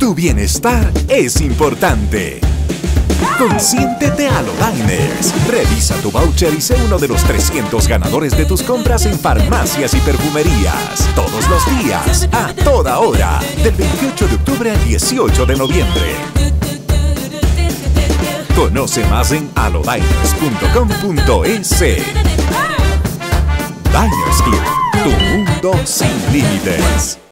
Tu bienestar es importante. Consiéntete a lo Diners. Revisa tu voucher y sé uno de los 300 ganadores de tus compras en farmacias y perfumerías. Todos los días, a toda hora. Del 28 de octubre al 18 de noviembre. Conoce más en alodiners.com.es. Diners Club, tu mundo sin límites.